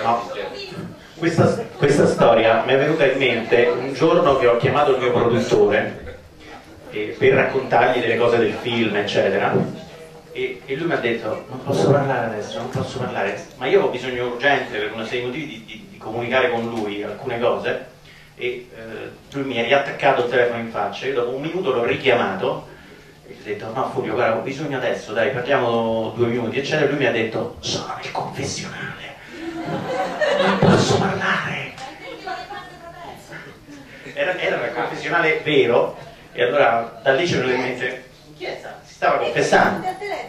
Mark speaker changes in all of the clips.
Speaker 1: No. Questa storia mi è venuta in mente un giorno che ho chiamato il mio produttore per raccontargli delle cose del film, eccetera, e lui mi ha detto: non posso parlare adesso, non posso parlare, ma io ho bisogno urgente, per una serie di motivi, di comunicare con lui alcune cose, e lui mi ha riattaccato il telefono in faccia. Io dopo un minuto l'ho richiamato e gli ho detto: no Fulvio, guarda, ho bisogno adesso, dai, parliamo 2 minuti, eccetera. E lui mi ha detto: sono nel confessionale, non posso parlare. Era il confessionale vero, e allora da lì ci è venuto in mente: in chiesa si stava confessando.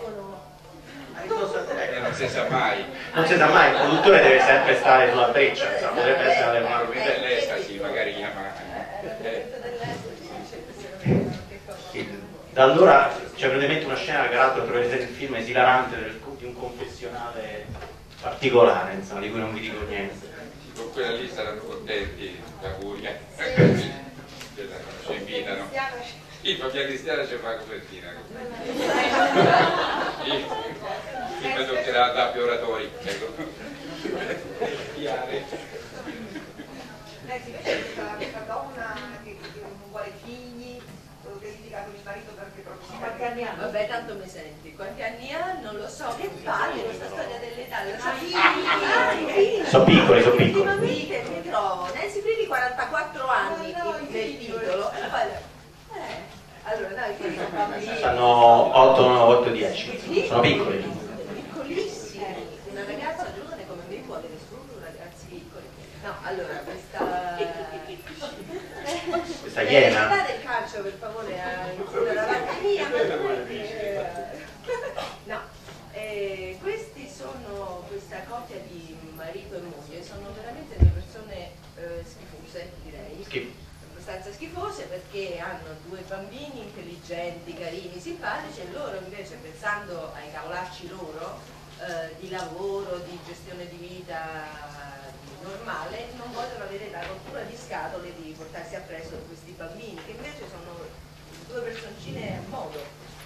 Speaker 2: Non si sa mai.
Speaker 1: Non si sa mai, il produttore deve sempre stare sulla breccia, insomma, potrebbe essere una
Speaker 2: dell'estasi, magari chiama.
Speaker 1: Da allora ci è venuta in mente una scena che peraltro troverete nel film esilarante, di un confessionale particolare, insomma, di cui non vi dico niente.
Speaker 2: Con quella lì saranno contenti, la curia. Ci invitano. Il Fabiano Cristiano ci fa copertina. Il me toccherà da più oratori.
Speaker 3: Questa donna che non vuole figli, che litiga con il marito perché proprio quanti anni ha?
Speaker 4: Vabbè, tanto mi senti. Quanti anni ha? Non lo so. Che palle questa storia dell'età?
Speaker 1: Sono piccoli, sono piccoli.
Speaker 4: Ultimamente mi trovo Nancy Fridi 44 anni nel titolo. Allora, dai, quelli sono bambini.
Speaker 1: Stanno 8, 9, 8, 10. Sono piccoli.
Speaker 4: Piccolissimi. Una ragazza giovane come me può avere solo ragazzi piccoli. No, allora,
Speaker 1: Questa iena.
Speaker 4: L'età del calcio, per favore, alla Valcania. No, questi sono, questa coppia di marito e moglie, sono veramente delle persone schifose, direi. Abbastanza schifose, perché hanno 2 bambini intelligenti, carini, simpatici, e loro invece, pensando ai cavolacci loro di lavoro, di gestione di vita normale, non vogliono avere la rottura di scatole di portarsi appresso questi bambini, che invece sono 2 personcine a modo,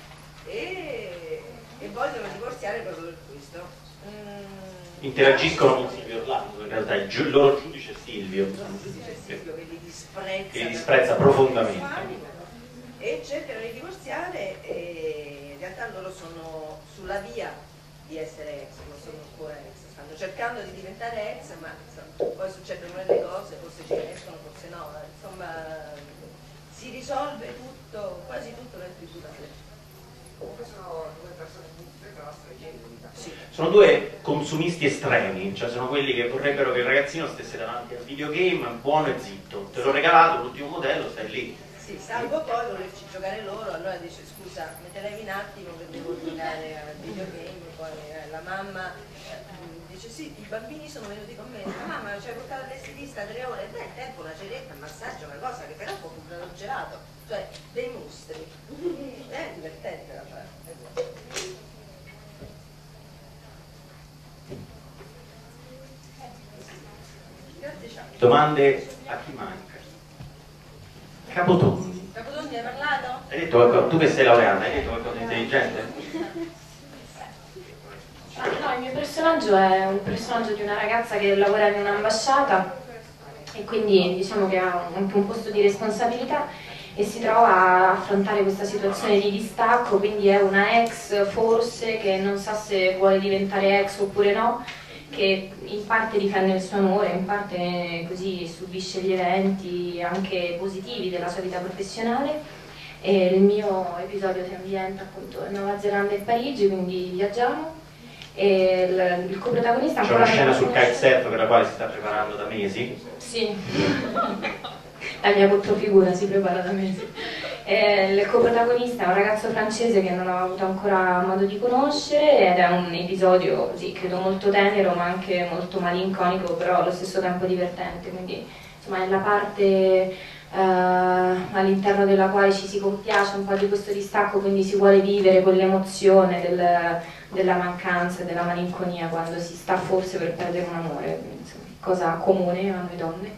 Speaker 4: e vogliono divorziare proprio per questo.
Speaker 1: Interagiscono con Silvio Orlando, in realtà il loro giudice è Silvio.
Speaker 4: Silvio che li disprezza,
Speaker 1: che li disprezza profondamente,
Speaker 4: e cercano di divorziare, e in realtà loro sono sulla via di essere ex, non sono ancora ex, stanno cercando di diventare ex, ma insomma, poi succedono delle cose, forse ci riescono, forse no, insomma si risolve tutto, quasi tutto nel tribunale.
Speaker 3: Comunque sono 2 persone giuste, però streggenti.
Speaker 1: sì. Sono 2 consumisti estremi, cioè sono quelli che vorrebbero che il ragazzino stesse davanti al videogame buono e zitto. Te l'ho regalato, l'ultimo modello, stai lì.
Speaker 4: Sì, salvo poi volerci giocare loro, allora dice: scusa, me te levi un attimo che devo giocare al videogame. Poi la mamma dice: sì, i bambini sono venuti con me. Ma mamma, ci hai portato all'estetista 3 ore? Beh, il tempo, una ceretta, un massaggio, una cosa che però può comprare un gelato, cioè dei mostri. È divertente da fare.
Speaker 1: Domande a chi manca? Capotondi.
Speaker 4: Capotondi, hai parlato?
Speaker 1: Hai detto qualcosa? Tu che sei laureata, hai detto qualcosa di intelligente?
Speaker 5: No, il mio personaggio è un personaggio di una ragazza che lavora in un'ambasciata, e quindi diciamo che ha anche un posto di responsabilità e si trova a affrontare questa situazione di distacco, quindi è una ex forse che non sa se vuole diventare ex oppure no, che in parte difende il suo amore, in parte così subisce gli eventi anche positivi della sua vita professionale. E il mio episodio si ambienta appunto in Nuova Zelanda e Parigi, quindi viaggiamo. E il coprotagonista
Speaker 1: c'è una scena sul kitesurf per la quale si sta preparando da mesi.
Speaker 5: Sì, la mia controfigura si prepara da mesi. Il coprotagonista è un ragazzo francese che non ho avuto ancora modo di conoscere, ed è un episodio così, credo molto tenero ma anche molto malinconico, però allo stesso tempo divertente, quindi insomma è la parte all'interno della quale ci si compiace un po' di questo distacco, quindi si vuole vivere quell'emozione della mancanza e della malinconia quando si sta forse per perdere un amore, quindi, insomma, cosa comune a noi donne.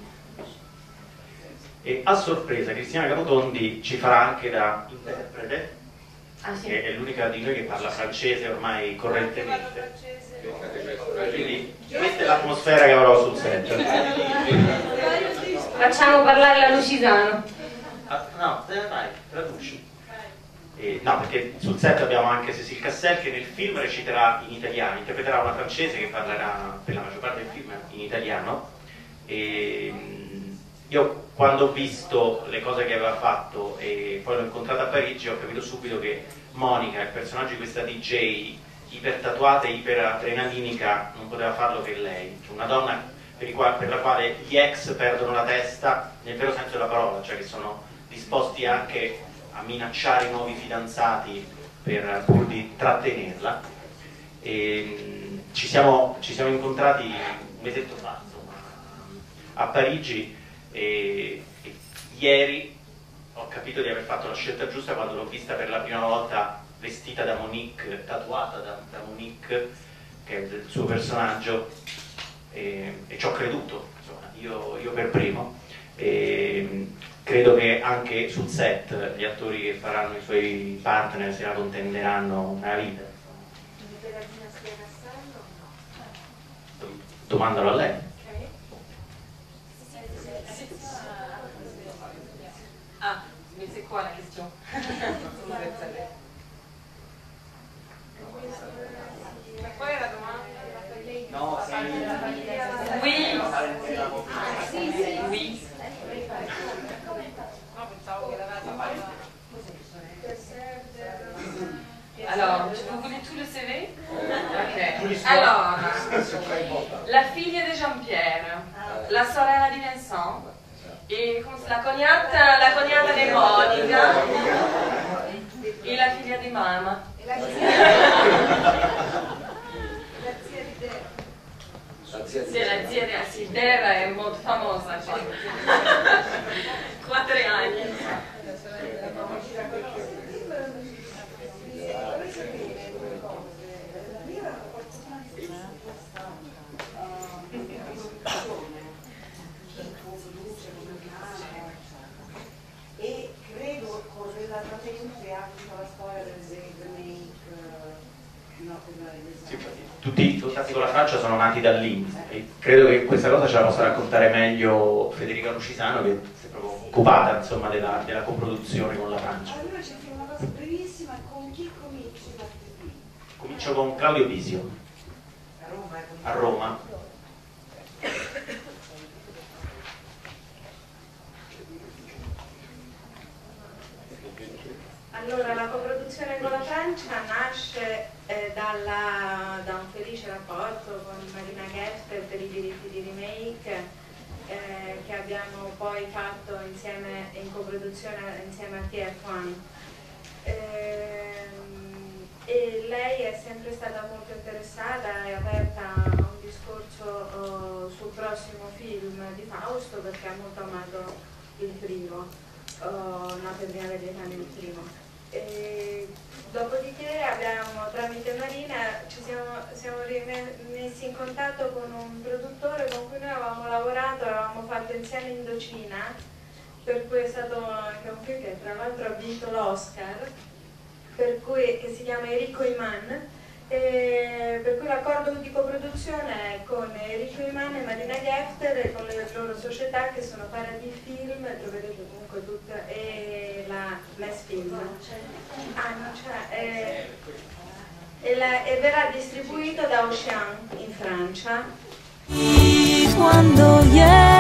Speaker 1: E a sorpresa Cristiana Capotondi ci farà anche da interprete,
Speaker 5: Sì.
Speaker 1: che è l'unica di noi che parla francese ormai correntemente. Quindi questa è l'atmosfera l'atmosfera che avrò sul set.
Speaker 5: Facciamo parlare la Lucisano.
Speaker 1: No, vai, traduci. No, perché sul set abbiamo anche Cécile Cassel che nel film reciterà in italiano, interpreterà una francese che parlerà per la maggior parte del film in italiano. Io quando ho visto le cose che aveva fatto e poi l'ho incontrata a Parigi ho capito subito che Monica, il personaggio di questa DJ ipertatuata e iperadrenalinica, non poteva farlo che lei, cioè una donna per la quale gli ex perdono la testa nel vero senso della parola, cioè che sono disposti anche a minacciare i nuovi fidanzati pur di trattenerla. Ci siamo incontrati un mesetto fa, insomma, a Parigi, e ieri ho capito di aver fatto la scelta giusta quando l'ho vista per la prima volta vestita da Monique, tatuata da Monique, che è il suo personaggio, e ci ho creduto, insomma, io per primo. Credo che anche sul set gli attori che faranno i suoi partner se la contenderanno nella vita. Domandalo a lei.
Speaker 6: Ah, mais c'est quoi la question? Qual è la domanda?
Speaker 1: No,
Speaker 6: Oui. Oui. No, pensavo che l'aveva parlato. Alors, vous voulez tout le CV? Ok. Alors, la figlia di Jean-Pierre, la sorella di Vincent, e la cognata di Monica e la figlia di mamma.
Speaker 3: La zia di Dera.
Speaker 6: Sì, la zia di Dera è molto famosa, cioè. 4 anni.
Speaker 3: E credo correlatamente anche la storia del remake, no,
Speaker 1: tutti i contatti con la Francia sono nati da lì e credo che questa cosa ce la possa raccontare meglio Federica Lucisano, che si è proprio occupata, insomma, della coproduzione con la Francia.
Speaker 3: Allora c'è una cosa brevissima, con chi cominci martedì?
Speaker 1: Comincio con Claudio Bisio a Roma.
Speaker 4: Allora, la coproduzione con la Francia nasce da un felice rapporto con Marina Gefter per i diritti di remake che abbiamo poi fatto insieme in coproduzione insieme a TF1. E lei è sempre stata molto interessata e aperta a un discorso sul prossimo film di Fausto, perché ha molto amato il primo, Notte prima degli esami il primo. Dopodiché abbiamo, tramite Marina, ci siamo messi in contatto con un produttore con cui noi avevamo lavorato, avevamo fatto insieme Indocina, per cui è stato anche un film che tra l'altro ha vinto l'Oscar, che si chiama Enrico Iman, per cui l'accordo di coproduzione è con Enrico Iman e Marina Gefter e con le loro società che sono Paradis Film, troverete comunque tutte, e la Les Film. E verrà distribuito da Ocean in Francia.
Speaker 7: Quando